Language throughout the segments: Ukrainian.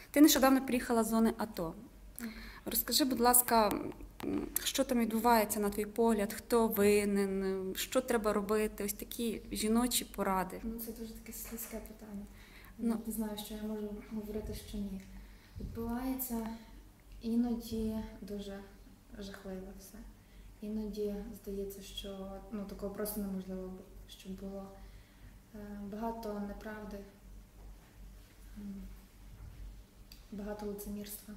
Ти нещодавно приїхала з зони АТО. Розкажи, будь ласка, що там відбувається, на твій погляд, хто винен, що треба робити, ось такі жіночі поради. Це дуже таке слизьке питання. Не знаю, що я можу говорити, що ні. Відбувається іноді дуже жахливо все. Іноді здається, що такого просто неможливо, щоб було багато неправди, багато лицемірства.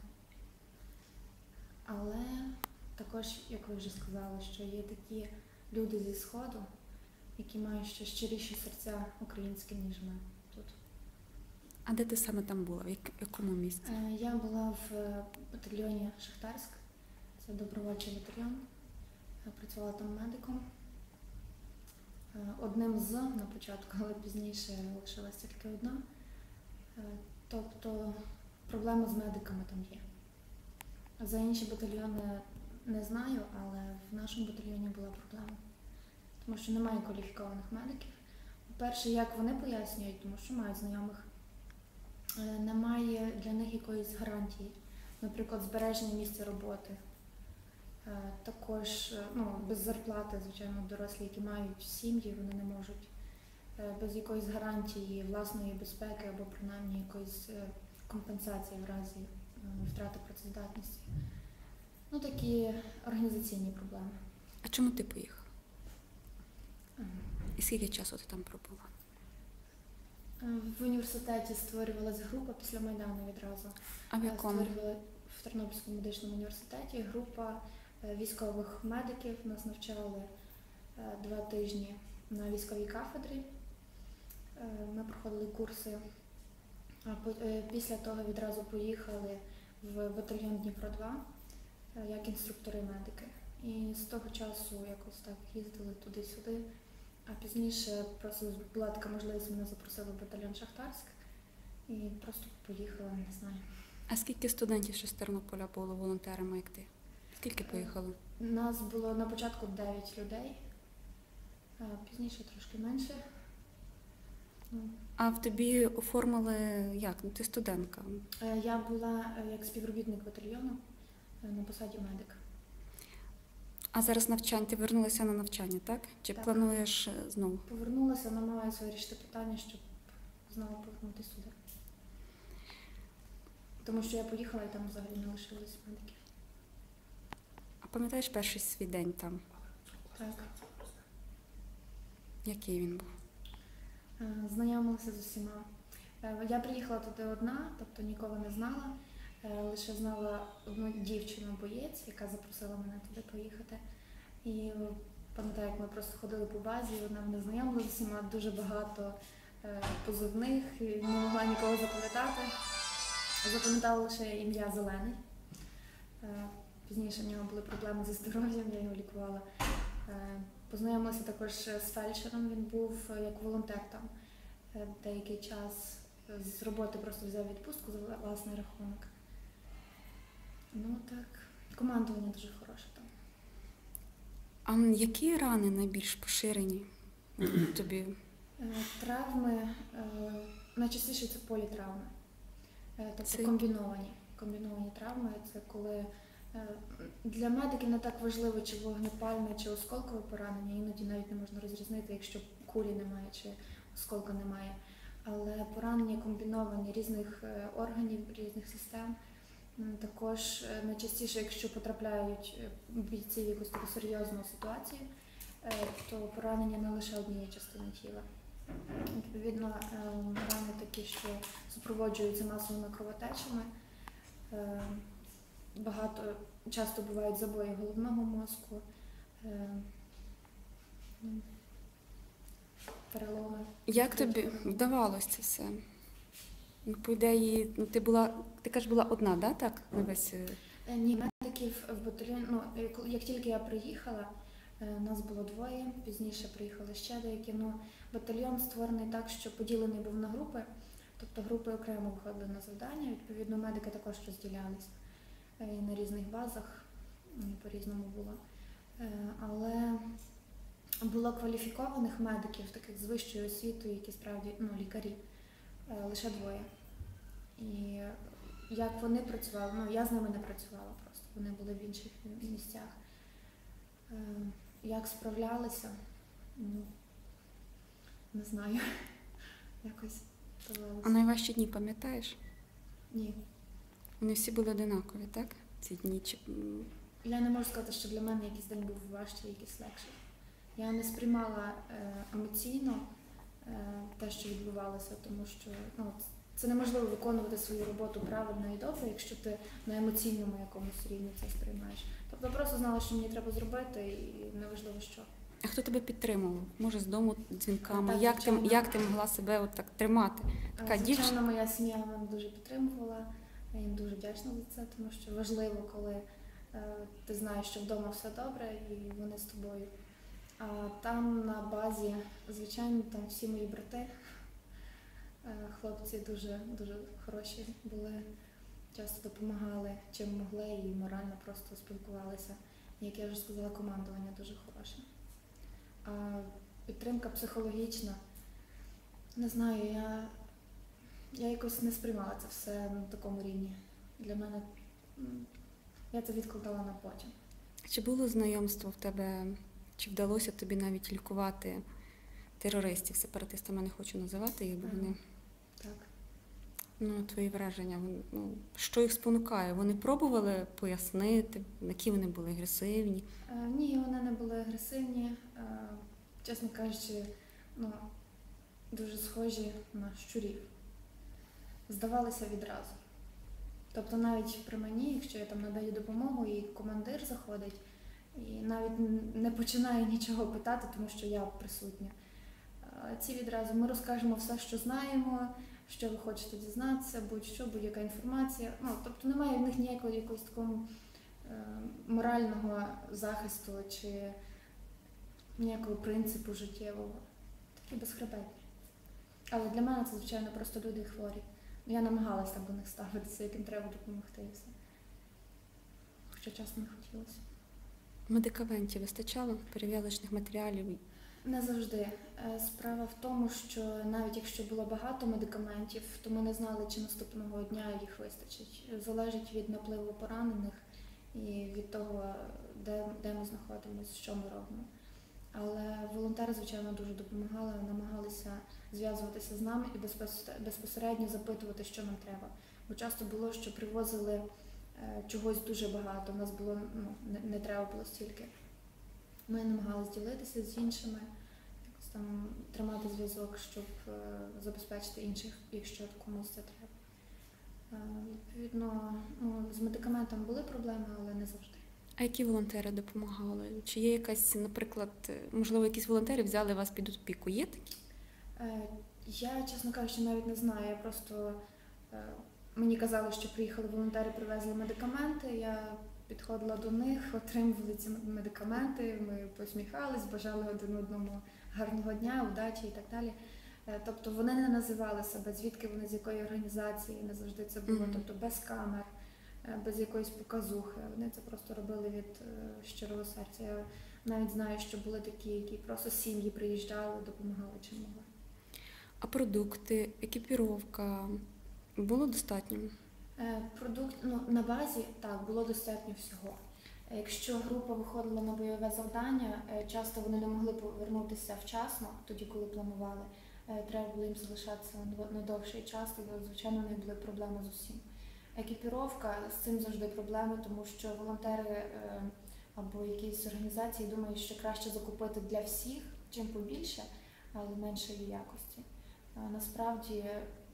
Але також, як ви вже сказали, що є такі люди зі Сходу, які мають ще щиріші серця українські, ніж ми тут. А де ти саме там була? В якому місці? Я була в батальйоні Шахтарськ, це добровольчий батальйон. Працювала там медиком. Одним з на початку, але пізніше лишилася тільки одна. Тобто проблеми з медиками там є. За інші батальйони не знаю, але в нашому батальйоні була проблема. Тому що немає кваліфікованих медиків. По-перше, як вони пояснюють, тому що мають знайомих, немає для них якоїсь гарантії. Наприклад, збереження місця роботи. Також без зарплати, звичайно, дорослі, які мають сім'ї, вони не можуть. Без якоїсь гарантії власної безпеки або принаймні якоїсь компенсації в разі втрати працездатності. Такі організаційні проблеми. А чому ти поїхала? І скільки часу ти там пробула? В університеті створювалася група після Майдану відразу. А в якому? Створювали в Тернопільському медичному університеті група військових медиків. Нас навчали 2 тижні на військовій кафедрі. Ми проходили курси. Після того відразу поїхали в батальйон Дніпро-2 як інструктори-медики. І з того часу якось так їздили туди-сюди. А пізніше просто була така можливість, мене запросили в батальйон Шахтарськ і просто поїхала, не знаю. А скільки студентів ще з Тернополя було волонтерами, як ти? Скільки поїхало? Нас було на початку 9 людей, а пізніше трошки менше. А в тобі оформили як? Ти студентка? Я була як співробітник батальйону на посаді медика. А зараз навчання, ти вернулася на навчання, так? Чи Так. Плануєш знову? Повернулася, намагаюся вирішити питання, щоб знову повернутися сюди. Тому що я поїхала і там взагалі не лишилось медиків. А пам'ятаєш перший свій день там? Так. Який він був? Знайомилася з усіма. Я приїхала туди одна, тобто нікого не знала. Лише знала одну дівчину-боєць, яка запросила мене туди поїхати. І пам'ятаю, як ми просто ходили по базі, вона мене знайомила з усіма, дуже багато позивних, і не могла нікого запам'ятати. Запам'ятала лише ім'я Зелений. Пізніше в нього були проблеми зі здоров'ям, я його лікувала. Познайомилася також з фельдшером, він був як волонтер там деякий час. З роботи просто взяв відпустку за власний рахунок. Так, командування дуже хороше там. А які рани найбільш поширені тобі? Травми, найчастіше це політравми. Тобто Це... комбіновані травми. Це коли для медиків не так важливо, чи вогнепальне, чи осколкове поранення. Іноді навіть не можна розрізнити, якщо кулі немає, чи осколка немає. Але поранення комбіновані різних органів, різних систем. Також найчастіше, якщо потрапляють бійці в якусь таку серйозну ситуацію, то поранення не лише однієї частини тіла. Відповідно, рани такі, що супроводжуються масовими кровотечами. Часто бувають забої головного мозку, переломи. Як тобі вдавалося це все? По ідеї, ти кажеш, була одна, да, так? На весь... Ні, медиків в батальйоні, як тільки я приїхала, нас було 2, пізніше приїхали ще деякі. Батальйон створений так, що поділений був на групи, тобто групи окремо виходили на завдання, відповідно медики також розділялись на різних базах, по-різному було. Але було кваліфікованих медиків, таких з вищою освітою, які справді, лікарі, лише 2. І як вони працювали, ну я з ними не працювала просто, вони були в інших місцях. Е, Як справлялися, ну, не знаю, якось А давалося. найважчі дні пам'ятаєш? Ні. Вони всі були одинакові, так? Ці дні? Я не можу сказати, що для мене якийсь день був важчий, якийсь легший. Я не сприймала емоційно те, що відбувалося, тому що ну, це неможливо виконувати свою роботу правильно і добре, якщо ти на емоційному якомусь рівні це сприймаєш. Тобто просто знала, що мені треба зробити, і неважливо що. А хто тебе підтримував? Може, з дому дзвінками? Так, Як звичайно. ти могла себе от так тримати? Така дівчина. Звичайно, моя сім'я мене дуже підтримувала. Я їм дуже вдячна за це, тому що важливо, коли ти знаєш, що вдома все добре і вони з тобою. А там на базі, звичайно, там всі мої брати, хлопці дуже, дуже хороші були, часто допомагали, чим могли, і морально просто спілкувалися. Як я вже сказала, командування дуже хороше. А підтримка психологічна, не знаю, я якось не сприймала це все на такому рівні. Для мене я це відкладала на потім. Чи було знайомство в тебе, чи вдалося тобі навіть лікувати терористів, сепаратистами не хочу називати їх, бо вони, Так. ну, твої враження, ну, що їх спонукає? Вони пробували пояснити, які вони були агресивні? Ні, вони не були агресивні. Чесно кажучи, ну, дуже схожі на щурів. Здавалися відразу. Тобто навіть при мені, якщо я там надаю допомогу, і командир заходить, і навіть не починає нічого питати, тому що я присутня. Ці відразу ми розкажемо все, що знаємо, що ви хочете дізнатися, будь-що, будь-яка інформація. Ну, тобто немає в них ніякого якогось такого морального захисту чи ніякого принципу життєвого. Такі безхребетні. Але для мене це, звичайно, просто люди хворі. Я намагалася так до них ставитися, яким треба допомогти і все. Хоча часом не хотілося. Медикаментів вистачало, перев'язочних матеріалів? Не завжди. Справа в тому, що навіть якщо було багато медикаментів, то ми не знали, чи наступного дня їх вистачить. Залежить від напливу поранених і від того, де ми знаходимося, що ми робимо. Але волонтери, звичайно, дуже допомагали, намагалися зв'язуватися з нами і безпосередньо запитувати, що нам треба. Бо часто було, що привозили чогось дуже багато, у нас було, не треба було стільки. Ми намагалися ділитися з іншими, якось там тримати зв'язок, щоб забезпечити інших, якщо комусь це треба. Відповідно, з медикаментами були проблеми, але не завжди. А які волонтери допомагали? Чи є якась, наприклад, можливо, якісь волонтери взяли вас під опіку? Є такі? Я, чесно кажучи, навіть не знаю. Я просто мені казали, що приїхали волонтери, привезли медикаменти. Я підходила до них, отримували ці медикаменти, ми посміхались, бажали один одному гарного дня, удачі і так далі. Тобто вони не називали себе, звідки вони, з якої організації, не завжди це було, тобто без камер, без якоїсь показухи. Вони це просто робили від щирого серця. Я навіть знаю, що були такі, які просто сім'ї приїжджали, допомагали чим могли. А продукти, екіпіровка було достатньо? На базі, так, було достатньо всього. Якщо група виходила на бойове завдання, часто вони не могли повернутися вчасно, тоді, коли планували. Треба було їм залишатися на довший час, тоді, звичайно, в них були проблеми з усім. Екіпіровка, з цим завжди проблеми, тому що волонтери або якісь організації думають, що краще закупити для всіх, чим побільше, але меншої якості. Насправді,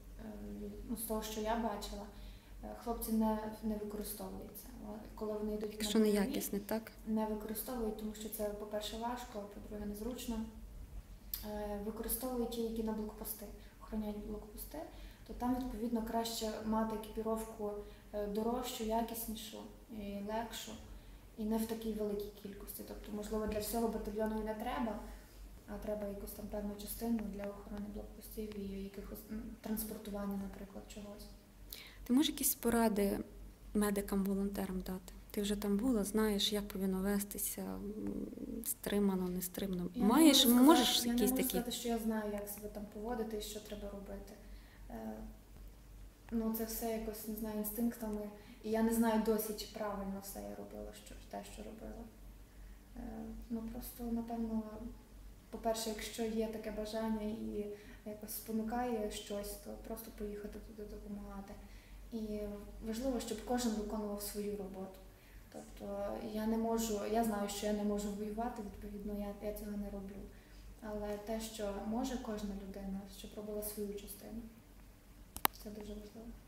з того, що я бачила, хлопці не використовуються. Коли вони йдуть якщо на бойові, неякісне, так? Не використовують, тому що це, по-перше, важко, а по-друге, незручно. Використовують ті, які на блокпости, охороняють блокпости, то там, відповідно, краще мати екіпіровку дорожчу, якіснішу і легшу, і не в такій великій кількості. Тобто, можливо, для всього батальйону і не треба, а треба якусь там певну частину для охорони блокпостів і якихось транспортування, наприклад, чогось. Ти можеш якісь поради медикам-волонтерам дати? Ти вже там була, знаєш, як повинно вестися, стримано, не стримано. Можеш Я не можу якісь такі? сказати, що я знаю, як себе там поводити і що треба робити. ну, це все якось, не знаю, інстинктами. І я не знаю досі, чи правильно все я робила, те, що робила. Ну, просто, напевно, по-перше, якщо є таке бажання і якось спонукає щось, то просто поїхати туди допомагати. І важливо, щоб кожен виконував свою роботу. Тобто я знаю, що я не можу воювати, відповідно, я цього не роблю. Але те, що може кожна людина, щоб робила свою частину, це дуже важливо.